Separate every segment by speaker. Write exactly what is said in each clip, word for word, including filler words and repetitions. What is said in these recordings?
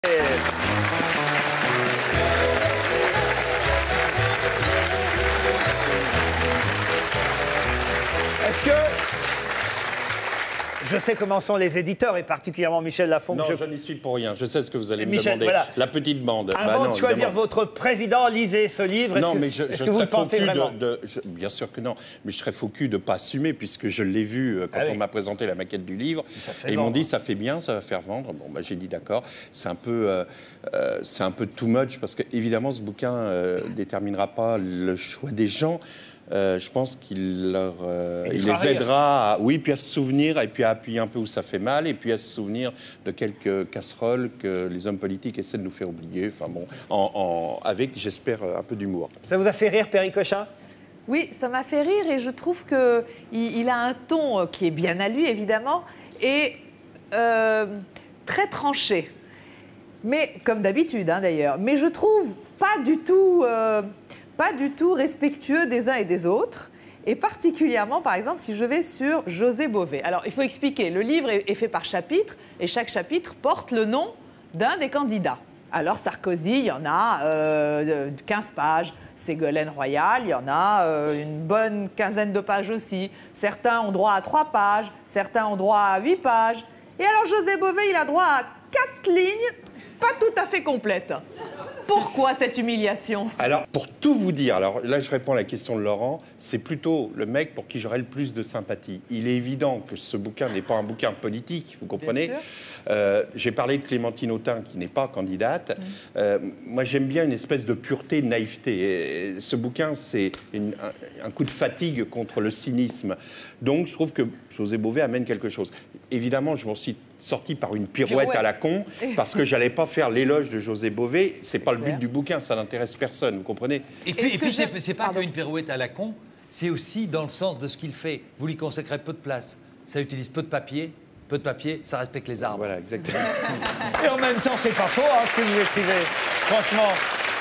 Speaker 1: Est-ce que... Je sais comment sont les éditeurs, et particulièrement Michel Lafon.
Speaker 2: Non,
Speaker 1: je,
Speaker 2: je n'y suis pour rien. Je sais ce que vous allez me
Speaker 1: Michel,
Speaker 2: demander.
Speaker 1: Voilà.
Speaker 2: La petite bande.
Speaker 1: Avant
Speaker 2: bah non,
Speaker 1: de choisir
Speaker 2: évidemment.
Speaker 1: votre président, lisez ce livre.
Speaker 2: Non,
Speaker 1: que,
Speaker 2: mais je, je
Speaker 1: que vous
Speaker 2: serais
Speaker 1: le pensez
Speaker 2: faux cul
Speaker 1: vraiment
Speaker 2: de, de je, bien sûr que non. Mais je serais faux cul de ne pas assumer, puisque je l'ai vu euh, quand
Speaker 1: ah
Speaker 2: on
Speaker 1: oui.
Speaker 2: m'a présenté la maquette du livre.
Speaker 1: Et
Speaker 2: ils m'ont dit, ça fait bien, ça va faire vendre. Bon, bah, j'ai dit d'accord. C'est un peu, euh, euh, c'est un peu too much, parce qu'évidemment, ce bouquin ne euh, déterminera pas le choix des gens. Euh, je pense qu'il leur, euh, il les aidera à, oui, puis à se souvenir, et puis à appuyer un peu où ça fait mal, et puis à se souvenir de quelques casseroles que les hommes politiques essaient de nous faire oublier, enfin bon, en, en, avec, j'espère, un peu d'humour.
Speaker 1: Ça vous a fait rire, Perry Cochin?
Speaker 3: Oui, ça m'a fait rire, et je trouve qu'il il a un ton qui est bien à lui, évidemment, et euh, très tranché. Mais, comme d'habitude, hein, d'ailleurs. Mais je trouve pas du tout... Euh, pas du tout respectueux des uns et des autres, et particulièrement, par exemple, si je vais sur José Bové. Alors, il faut expliquer, le livre est, est fait par chapitre, et chaque chapitre porte le nom d'un des candidats. Alors, Sarkozy, il y en a euh, quinze pages, Ségolène Royal, il y en a euh, une bonne quinzaine de pages aussi. Certains ont droit à trois pages, certains ont droit à huit pages. Et alors, José Bové, il a droit à quatre lignes, pas tout à fait complètes. Pourquoi cette humiliation?
Speaker 2: Alors, pour tout vous dire, alors là, je réponds à la question de Laurent, c'est plutôt le mec pour qui j'aurais le plus de sympathie. Il est évident que ce bouquin n'est pas un bouquin politique, vous comprenez? euh, J'ai parlé de Clémentine Autain, qui n'est pas candidate. Mmh. Euh, moi, j'aime bien une espèce de pureté, de naïveté. Et ce bouquin, c'est un, un coup de fatigue contre le cynisme. Donc, je trouve que José Bové amène quelque chose. Évidemment, je m'en suis sorti par une pirouette, pirouette à la con, parce que j'allais pas faire l'éloge de José Bové. C'est pas le but du bouquin, ça n'intéresse personne, vous comprenez?
Speaker 4: Et puis, et puis c'est pas qu'une pirouette à la con, c'est aussi dans le sens de ce qu'il fait. Vous lui consacrez peu de place, ça utilise peu de papier, peu de papier, ça respecte les arbres.
Speaker 2: Voilà, exactement.
Speaker 1: Et en même temps, c'est pas faux, hein, ce que vous écrivez, franchement.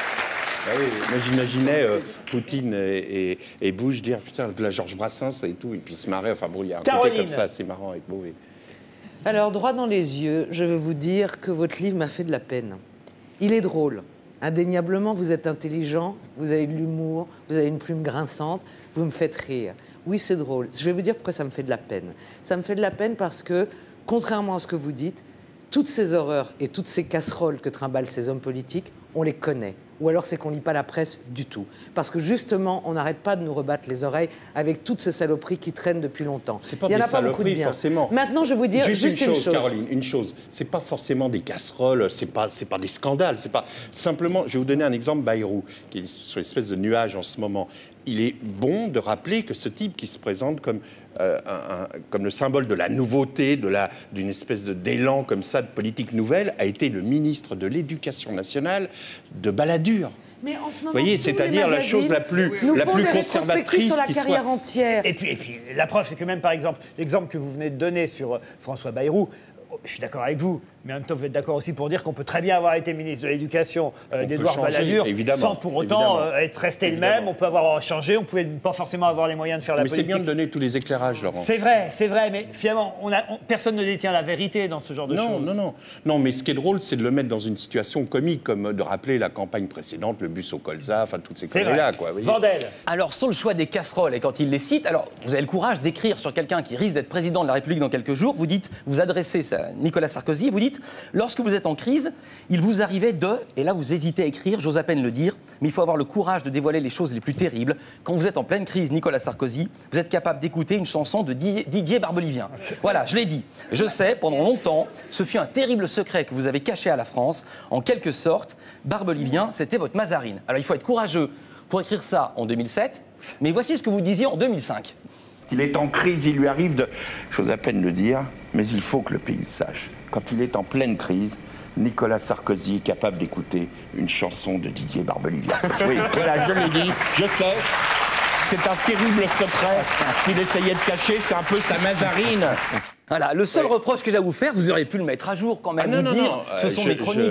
Speaker 2: Ah oui, moi j'imaginais euh, Poutine et, et, et Bush dire putain, la Georges Brassens et tout, et puis se marrer. Enfin bon, il y a un côté comme ça, c'est marrant avec Bové.
Speaker 5: Alors, droit dans les yeux, je veux vous dire que votre livre m'a fait de la peine. Il est drôle. Indéniablement, vous êtes intelligent, vous avez de l'humour, vous avez une plume grinçante, vous me faites rire. Oui, c'est drôle. Je vais vous dire pourquoi ça me fait de la peine. Ça me fait de la peine parce que, contrairement à ce que vous dites, toutes ces horreurs et toutes ces casseroles que trimballent ces hommes politiques, on les connaît. Ou alors c'est qu'on ne lit pas la presse du tout. Parce que justement, on n'arrête pas de nous rebattre les oreilles avec toutes ces saloperies qui traînent depuis longtemps.
Speaker 2: C'est pas
Speaker 5: Il y en
Speaker 2: des
Speaker 5: a pas beaucoup de bien.
Speaker 2: Forcément.
Speaker 5: Maintenant, je vais vous dire
Speaker 2: juste,
Speaker 5: juste
Speaker 2: une,
Speaker 5: une
Speaker 2: chose,
Speaker 5: chose.
Speaker 2: Caroline, une chose. C'est pas forcément des casseroles, c'est pas, c'est pas des scandales. C'est pas simplement. Je vais vous donner un exemple. Bayrou, qui est sur l'espèce de nuage en ce moment. Il est bon de rappeler que ce type qui se présente comme Euh, un, un, comme le symbole de la nouveauté, de la, d'une espèce de, d'élan comme ça, de politique nouvelle, a été le ministre de l'Éducation nationale de Balladur.
Speaker 5: Mais en ce moment,
Speaker 2: vous voyez, c'est-à-dire la chose la plus,
Speaker 5: nous
Speaker 2: la plus
Speaker 5: des
Speaker 2: conservatrice
Speaker 5: sur la
Speaker 2: qui
Speaker 5: carrière
Speaker 2: soit.
Speaker 5: entière.
Speaker 1: Et puis, et puis, la preuve, c'est que même, par exemple, l'exemple que vous venez de donner sur euh, François Bayrou, je suis d'accord avec vous, mais en même temps, vous êtes d'accord aussi pour dire qu'on peut très bien avoir été ministre de l'Éducation euh, d'Édouard Balladur sans pour autant euh, être resté évidemment. le même. On peut avoir changé, on ne pouvait pas forcément avoir les moyens de faire
Speaker 2: mais
Speaker 1: la politique.
Speaker 2: Mais c'est bien de donner tous les éclairages, Laurent.
Speaker 1: C'est vrai, c'est vrai, mais finalement, on a, on, personne ne détient la vérité dans ce genre de
Speaker 2: non,
Speaker 1: choses.
Speaker 2: Non, non, non. Mais ce qui est drôle, c'est de le mettre dans une situation comique, comme de rappeler la campagne précédente, le bus au colza, enfin toutes ces conneries-là, quoi.
Speaker 1: Vandel.
Speaker 4: Alors, sur le choix des casseroles, et quand il les cite, alors, vous avez le courage d'écrire sur quelqu'un qui risque d'être président de la République dans quelques jours, vous dites, vous adressez ça à Nicolas Sarkozy, vous dites, lorsque vous êtes en crise, il vous arrivait de, et là vous hésitez à écrire, j'ose à peine le dire, mais il faut avoir le courage de dévoiler les choses les plus terribles. Quand vous êtes en pleine crise, Nicolas Sarkozy, vous êtes capable d'écouter une chanson de Didier Barbelivien. Voilà, je l'ai dit. Je sais, pendant longtemps, ce fut un terrible secret que vous avez caché à la France. En quelque sorte, Barbelivien, c'était votre Mazarine. Alors il faut être courageux pour écrire ça en deux mille sept, mais voici ce que vous disiez en deux mille cinq.
Speaker 6: Il est en crise, il lui arrive de... J'ose à peine le dire, mais il faut que le pays le sache. Quand il est en pleine crise, Nicolas Sarkozy est capable d'écouter une chanson de Didier Barbelivien. Oui, voilà, je l'ai dit, je sais. C'est un terrible secret qu'il essayait de cacher, c'est un peu sa Mazarine.
Speaker 4: Voilà, le seul
Speaker 2: oui.
Speaker 4: reproche que j'ai à vous faire, vous auriez pu le mettre à jour quand même,
Speaker 2: ah, non,
Speaker 4: vous
Speaker 2: non,
Speaker 4: dire,
Speaker 2: non.
Speaker 4: ce sont
Speaker 2: je,
Speaker 4: mes chroniques.
Speaker 2: Je...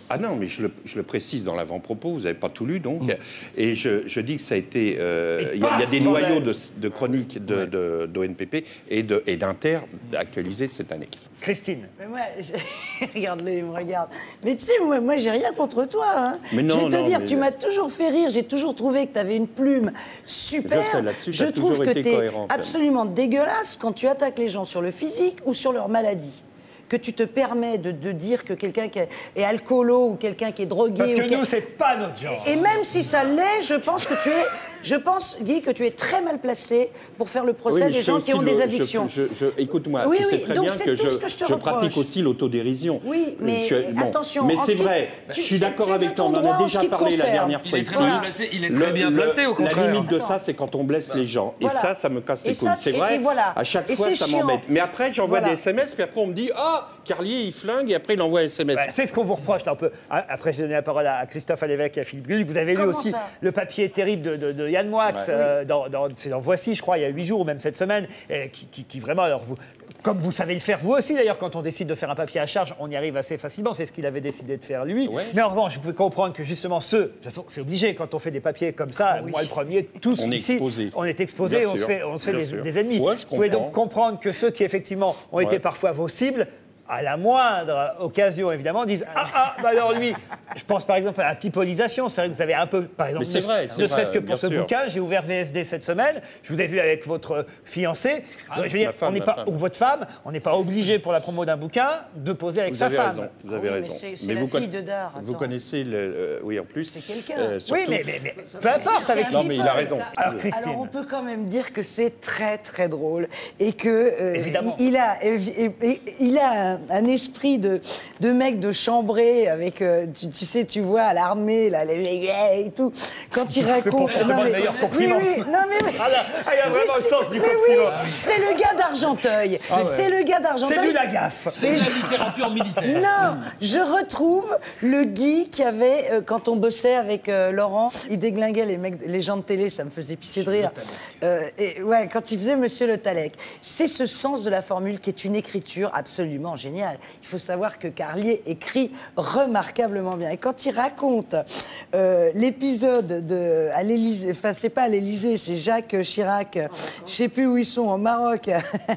Speaker 2: Ah non, mais je le, je le précise dans l'avant-propos, vous n'avez pas tout lu, donc. Mmh. Et je, je dis que ça a été... Euh, il y, y a des noyaux de, de chroniques de, ouais. de, d'O N P P et d'Inter actualisés cette année.
Speaker 1: Christine.
Speaker 7: Mais moi, je... regarde-le, il me regarde. Mais tu sais, moi, moi j'ai rien contre toi. Hein.
Speaker 2: Mais non,
Speaker 7: je vais te
Speaker 2: non,
Speaker 7: dire,
Speaker 2: mais...
Speaker 7: tu m'as toujours fait rire. J'ai toujours trouvé que tu avais une plume super.
Speaker 2: Je sais, là-dessus,
Speaker 7: je trouve que tu es absolument
Speaker 2: même.
Speaker 7: dégueulasse quand tu attaques les gens sur le physique ou sur leur maladie. Que tu te permets de, de dire que quelqu'un qui est alcoolo ou quelqu'un qui est drogué...
Speaker 1: Parce que
Speaker 7: ou
Speaker 1: nous, c'est pas notre genre.
Speaker 7: Et même si ça l'est, je pense que tu es... Je pense, Guy, que tu es très mal placé pour faire le procès
Speaker 2: oui,
Speaker 7: des gens qui ont
Speaker 2: le,
Speaker 7: des addictions.
Speaker 2: Je, je, je, Écoute-moi,
Speaker 7: oui,
Speaker 2: tu sais
Speaker 7: oui,
Speaker 2: très
Speaker 7: donc
Speaker 2: bien que, je,
Speaker 7: que je,
Speaker 2: je pratique aussi l'autodérision.
Speaker 7: Oui, mais
Speaker 2: je, bon,
Speaker 7: attention...
Speaker 2: Mais c'est vrai, tu, je suis d'accord avec toi, on en a déjà parlé la dernière fois ici.
Speaker 4: Il est très bien placé, au contraire.
Speaker 2: La limite de ça, c'est quand on blesse les gens. Et ça, ça me casse les couilles. C'est vrai, à chaque fois, ça m'embête. Mais après, j'envoie des S M S, puis après, on me dit « Ah, Carlier, il flingue », et après, il envoie un S M S.
Speaker 1: C'est ce qu'on vous reproche un peu. Après, j'ai donné la parole à Christophe Alévèque et à Philippe Gueluc. Vous avez lu aussi le papier terrible de Yann Moix dans c'est dans Voici, je crois, il y a huit jours, ou même cette semaine, et qui, qui, qui vraiment, alors vous, comme vous savez le faire, vous aussi d'ailleurs, quand on décide de faire un papier à charge, on y arrive assez facilement, c'est ce qu'il avait décidé de faire lui. Ouais. Mais en revanche, je pouvez comprendre que justement ceux, de toute façon, c'est obligé, quand on fait des papiers comme ça, ah, oui. moi le premier, tous
Speaker 2: on
Speaker 1: ici,
Speaker 2: est exposé.
Speaker 1: on est exposé, on se fait, on se fait des, des ennemis. Ouais, vous pouvez donc comprendre que ceux qui effectivement ont ouais. été parfois vos cibles, à la moindre occasion, évidemment, disent « Ah, ah, bah alors lui !» Je pense par exemple à la pipolisation. C'est vrai que vous avez un peu, par exemple,
Speaker 2: ne, vrai,
Speaker 1: ne serait-ce que pour ce
Speaker 2: sûr.
Speaker 1: bouquin, j'ai ouvert V S D cette semaine, je vous ai vu avec votre fiancé. Ah, je veux dire, femme, on n'est pas, ou votre femme, on n'est pas obligé pour la promo d'un bouquin de poser avec
Speaker 2: vous
Speaker 1: sa
Speaker 2: avez
Speaker 1: femme.
Speaker 2: Raison, vous avez
Speaker 7: oui,
Speaker 2: raison.
Speaker 7: Mais c'est la vous fille de Dard.
Speaker 2: Vous connaissez, le, euh, oui, en plus.
Speaker 7: C'est quelqu'un.
Speaker 2: Euh,
Speaker 1: oui, mais, mais, mais peu importe avec qui.
Speaker 2: Non, mais il a raison.
Speaker 7: Alors, Christine. Alors, on peut quand même dire que c'est très, très drôle. Et que euh, Évidemment. Il, il a, il, il a un, un esprit de... de mecs de chambré avec, euh, tu, tu sais, tu vois, à l'armée, là, les et tout. Quand il raconte...
Speaker 1: C'est pour faire le meilleur compliment.
Speaker 7: Oui, oui, non, mais oui.
Speaker 1: Ah, là, ah, il y a vraiment le sens du
Speaker 7: mais
Speaker 1: compliment.
Speaker 7: Oui, c'est le gars d'Argenteuil. Ah, ouais. C'est le gars d'Argenteuil.
Speaker 1: C'est du Lagaffe.
Speaker 4: C'est de la littérature militaire.
Speaker 7: Non, je retrouve le Guy qui avait, euh, quand on bossait avec euh, Laurent, il déglinguait les, mecs, les gens de télé, ça me faisait pisser de rire. Euh, et, ouais, quand il faisait Monsieur Le Tallec. C'est ce sens de la formule qui est une écriture absolument géniale. Il faut savoir que Carlier écrit remarquablement bien. Et quand il raconte euh, l'épisode de à l'Élysée, enfin c'est pas à l'Élysée, c'est Jacques Chirac, oh, je sais plus où ils sont, en Maroc,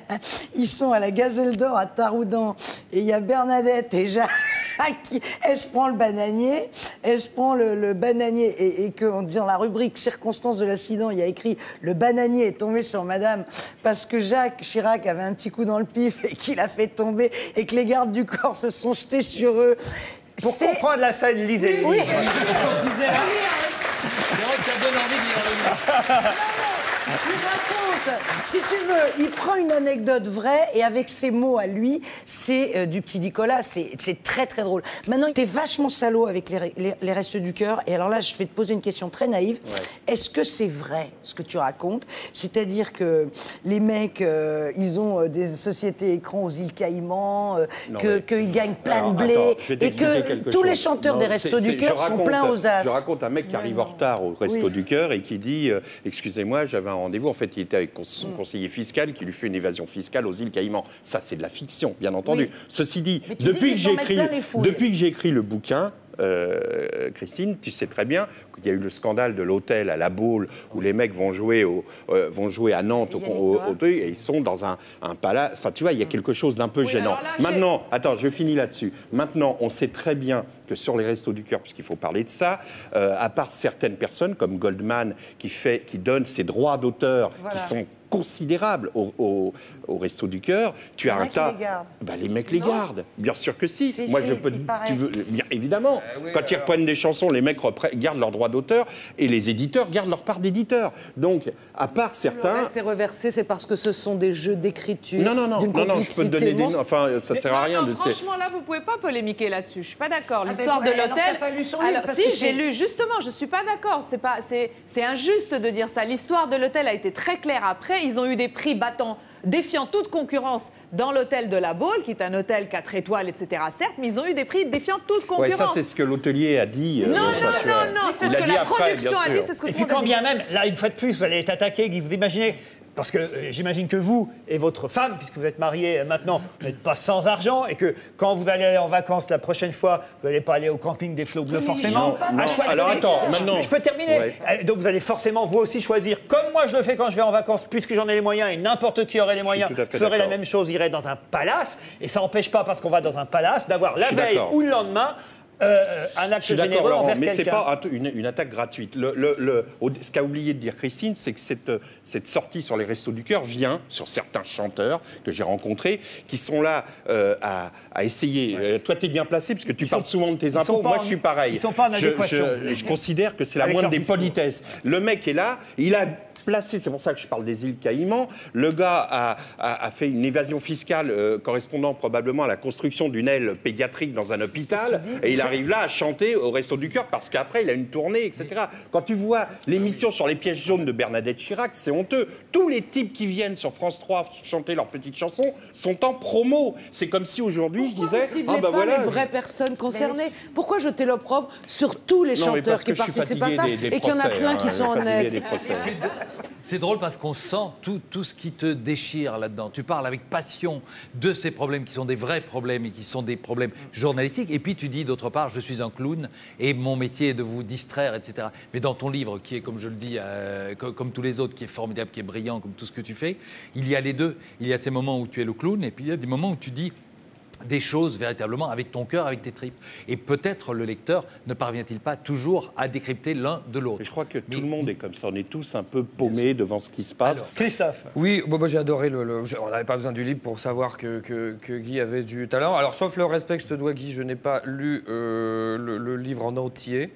Speaker 7: ils sont à la Gazelle d'Or à Taroudan, et il y a Bernadette et Jacques, qui, elle se prend le bananier, elle se prend le, le bananier, et, et que on dit dans la rubrique circonstances de l'accident, il y a écrit le bananier est tombé sur madame parce que Jacques Chirac avait un petit coup dans le pif et qu'il a fait tomber, et que les gardes du corps se sont jetés sur eux.
Speaker 1: Pour comprendre la scène, lisez.
Speaker 7: Oui.
Speaker 4: C'est vrai que ça donne envie d'y revenir.
Speaker 7: Il raconte, si tu veux, il prend une anecdote vraie et avec ses mots à lui, c'est euh, du petit Nicolas, c'est très très drôle. Maintenant, t'es vachement salaud avec les, les, les restes du cœur, et alors là, je vais te poser une question très naïve. Ouais. Est-ce que c'est vrai ce que tu racontes? C'est-à-dire que les mecs, euh, ils ont euh, des sociétés écrans aux îles Caïmans, euh, qu'ils que gagnent plein alors, de blé, attends, et que tous chose. les chanteurs non, des restos du cœur sont pleins aux as.
Speaker 2: Je raconte un mec qui arrive en retard au resto oui. du cœur et qui dit euh, « Excusez-moi, j'avais un rendez-vous. » En fait, il était avec son mm. conseiller fiscal qui lui fait une évasion fiscale aux îles Caïmans. Ça, c'est de la fiction, bien entendu. Oui. Ceci dit, depuis que j'ai écrit, depuis que j'ai écrit le bouquin, Euh, Christine, tu sais très bien qu'il y a eu le scandale de l'hôtel à La Baule où les mecs vont jouer, au, euh, vont jouer à Nantes au, au, au truc et ils sont dans un, un palace. Enfin, tu vois, il y a quelque chose d'un peu oui, gênant. Là, Maintenant, attends, je finis là-dessus. Maintenant, on sait très bien que sur les restos du cœur, puisqu'il faut parler de ça, euh, à part certaines personnes comme Goldman qui, fait, qui donne ses droits d'auteur voilà. qui sont considérable au, au, au Resto du Cœur. Tu
Speaker 7: les
Speaker 2: as un tas.
Speaker 7: Les,
Speaker 2: bah, les mecs les non. gardent. Bien sûr que si.
Speaker 7: si
Speaker 2: Moi,
Speaker 7: si,
Speaker 2: je peux. Tu veux, bien évidemment. Euh, oui, Quand alors... ils reprennent des chansons, les mecs gardent leurs droits d'auteur et les éditeurs gardent leur part d'éditeur. Donc, à part certains.
Speaker 5: Le reste est reversé, c'est parce que ce sont des jeux d'écriture.
Speaker 2: Non, non, non, non, non, je peux te donner des. Enfin, ça
Speaker 3: mais
Speaker 2: sert à rien.
Speaker 3: Non,
Speaker 2: de
Speaker 3: franchement, là, vous pouvez pas polémiquer là-dessus. Je suis pas d'accord.
Speaker 7: Ah
Speaker 3: L'histoire
Speaker 7: ben,
Speaker 3: de l'hôtel. Si, j'ai
Speaker 7: lu.
Speaker 3: lu. Justement, je suis pas d'accord. C'est pas, c'est injuste de dire ça. L'histoire de l'hôtel a été très claire. Après, ils ont eu des prix battant, défiant toute concurrence dans l'hôtel de La Baule, qui est un hôtel quatre étoiles, et cetera, certes, mais ils ont eu des prix défiant toute concurrence.
Speaker 2: Ouais, ça, c'est ce que l'hôtelier a dit.
Speaker 3: Non, euh, non, non, non, c'est ce que la
Speaker 2: après,
Speaker 3: production a dit, c'est ce que
Speaker 1: Et
Speaker 3: tout
Speaker 1: puis
Speaker 3: le monde
Speaker 1: quand
Speaker 3: a dit.
Speaker 1: bien même, là, une fois de plus, vous allez être attaqué, vous imaginez... parce que euh, j'imagine que vous et votre femme, puisque vous êtes mariés maintenant, vous n'êtes pas sans argent et que quand vous allez aller en vacances la prochaine fois, vous n'allez pas aller au camping des Flots Bleus forcément.
Speaker 2: Non, non. Alors attends, maintenant...
Speaker 1: Je, je peux terminer.
Speaker 2: Ouais.
Speaker 1: Donc vous allez forcément vous aussi choisir, comme moi je le fais quand je vais en vacances, puisque j'en ai les moyens et n'importe qui aurait les moyens ferait la même chose, irait dans un palace. Et ça n'empêche pas, parce qu'on va dans un palace, d'avoir la veille ou le lendemain Euh, un acte généreux
Speaker 2: Laurent,
Speaker 1: envers
Speaker 2: mais
Speaker 1: quelqu'un.
Speaker 2: Mais ce n'est pas une, une attaque gratuite. Le, le, le, ce qu'a oublié de dire Christine, c'est que cette, cette sortie sur les Restos du Cœur vient sur certains chanteurs que j'ai rencontrés qui sont là euh, à, à essayer. Ouais. Euh, toi, tu es bien placé parce que tu ils parles sont, souvent de tes impôts. Moi, en, je suis pareil.
Speaker 1: Ils sont pas en adéquation.
Speaker 2: Je, je, je considère que c'est la moindre des politesses. Le mec est là, il a... placé, c'est pour ça que je parle des îles Caïmans. Le gars a, a, a fait une évasion fiscale euh, correspondant probablement à la construction d'une aile pédiatrique dans un hôpital, et il arrive là à chanter au Resto du Cœur parce qu'après il a une tournée, et cetera. Quand tu vois l'émission sur les pièges jaunes de Bernadette Chirac, c'est honteux. Tous les types qui viennent sur France trois chanter leurs petites chansons sont en promo. C'est comme si aujourd'hui je disais,
Speaker 5: ah bah
Speaker 2: pas
Speaker 5: voilà, les vraies personnes concernées. Pourquoi jeter l'opprobre sur tous les non, chanteurs qui participent à ça des, des et qu'il y en a plein hein, qui sont honnêtes.
Speaker 8: C'est drôle parce qu'on sent tout, tout ce qui te déchire là-dedans. Tu parles avec passion de ces problèmes qui sont des vrais problèmes et qui sont des problèmes journalistiques. Et puis tu dis d'autre part, je suis un clown et mon métier est de vous distraire, et cetera. Mais dans ton livre, qui est, comme je le dis, euh, comme, comme tous les autres, qui est formidable, qui est brillant, comme tout ce que tu fais, il y a les deux. Il y a ces moments où tu es le clown et puis il y a des moments où tu dis des choses véritablement avec ton cœur, avec tes tripes. Et peut-être le lecteur ne parvient-il pas toujours à décrypter l'un de l'autre.
Speaker 2: Je crois que Mais... tout le monde est comme ça. On est tous un peu paumés devant ce qui se passe.
Speaker 1: Alors, Christophe.
Speaker 9: Oui, bon, moi j'ai adoré. Le, le, on n'avait pas besoin du livre pour savoir que, que, que Guy avait du talent. Alors, sauf le respect que je te dois, Guy, je n'ai pas lu euh, le, le livre en entier.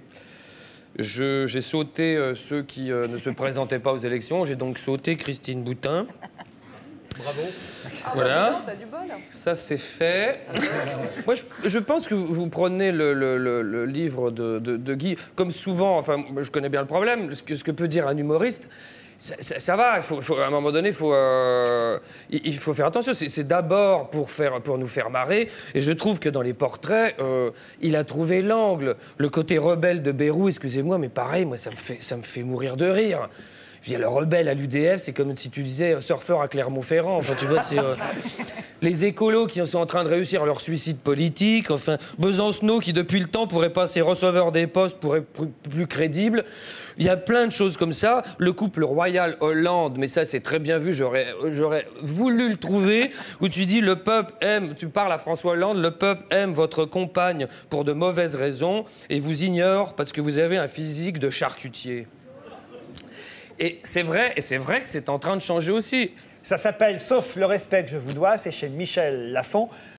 Speaker 9: J'ai sauté euh, ceux qui euh, ne se présentaient pas aux élections. J'ai donc sauté Christine Boutin.
Speaker 8: Bravo.
Speaker 9: Voilà.
Speaker 3: Ah, t'as du bol.
Speaker 9: Ça, c'est fait. Moi, je, je pense que vous prenez le, le, le, le livre de, de, de Guy, comme souvent, enfin, je connais bien le problème, ce que, ce que peut dire un humoriste, ça, ça, ça va, il faut, faut, à un moment donné, il faut, euh, il, il faut faire attention. C'est d'abord pour, faire, pour nous faire marrer, et je trouve que dans les portraits, euh, il a trouvé l'angle. Le côté rebelle de Bayrou, excusez-moi, mais pareil, moi, ça me fait, ça me fait mourir de rire. Il y a le rebelle à l'U D F, c'est comme si tu disais surfeur à Clermont-Ferrand. Enfin, tu vois, c'est euh, les écolos qui sont en train de réussir leur suicide politique. Enfin, Besancenot qui, depuis le temps, pourrait passer receveur des postes pour être plus, plus crédible. Il y a plein de choses comme ça. Le couple royal Hollande, mais ça, c'est très bien vu. J'aurais voulu le trouver, où tu dis le peuple aime, tu parles à François Hollande, le peuple aime votre compagne pour de mauvaises raisons et vous ignore parce que vous avez un physique de charcutier. Et c'est vrai, et c'est vrai que c'est en train de changer aussi.
Speaker 1: Ça s'appelle « Sauf le respect que je vous dois », c'est chez Michel Lafon.